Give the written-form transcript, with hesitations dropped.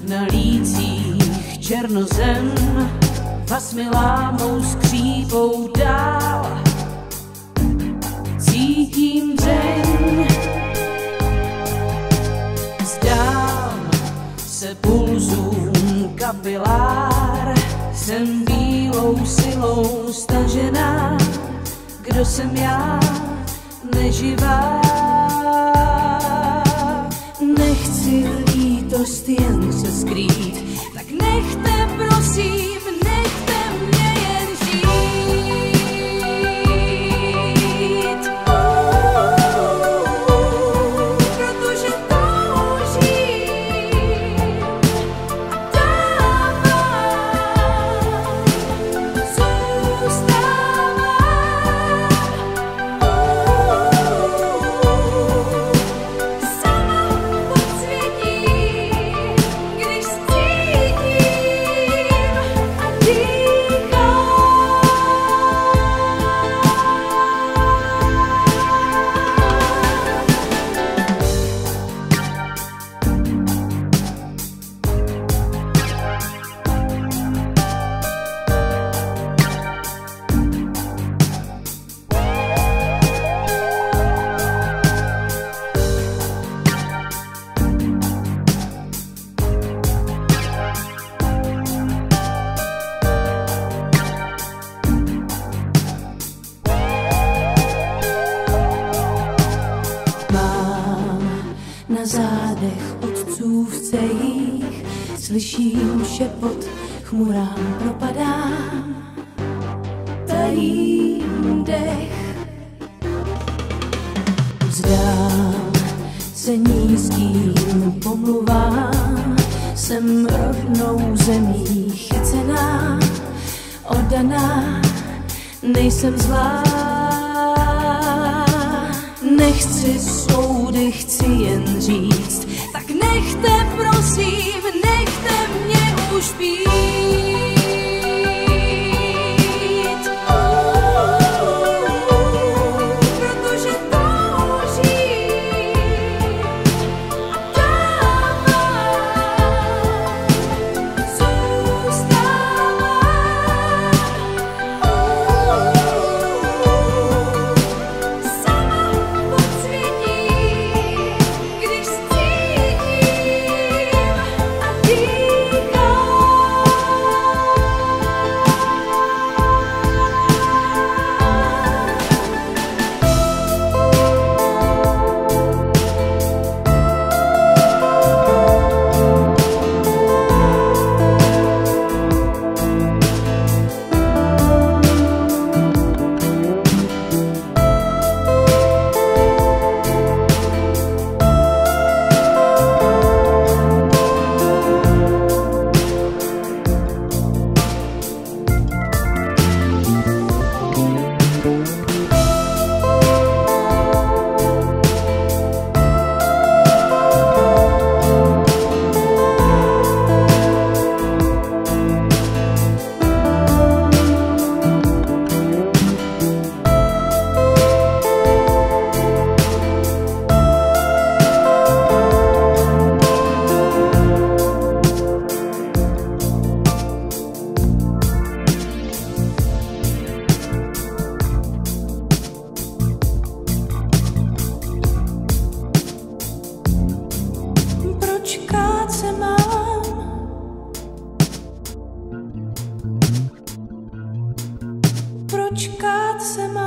na lících černozem, vás mi lámou skřípou dál. Cítím dřeň, vzdám se pulzům kapilár, jsem bílou silou stažená. Kdo jsem já, neživá? Nechci lítost jen se skrýt, tak nechte prosím, nechte mě jen žít. Protože toužím a dávám, zůstávám. Na zádech otců v cejích slyším šepot, chmurám propadám, tajím dech. Vzdám se nízkým pomluvám, jsem rovnou zemí chycená, oddaná, nejsem zlá. Nechci soudy, chci jen říct, tak nechte prosím, nechte mě už být. Protože toužím a dávám, zůstávám. Proč kát se mám?